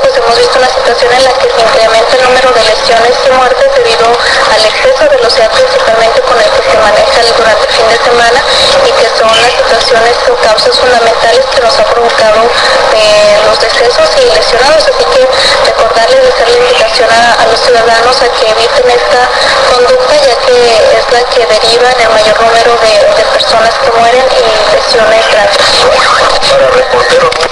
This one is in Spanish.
pues hemos visto una situación en la que se incrementa el número de lesiones y muertes debido al exceso de velocidad, principalmente con el que se maneja durante el fin de semana, y que son las situaciones o causas fundamentales que nos ha provocado los decesos y lesionados. Así que recordarles y hacer la invitación a los ciudadanos a que eviten esta conducta, ya que es la que deriva en el mayor número de personas que mueren y lesiones graves. Para Reporteros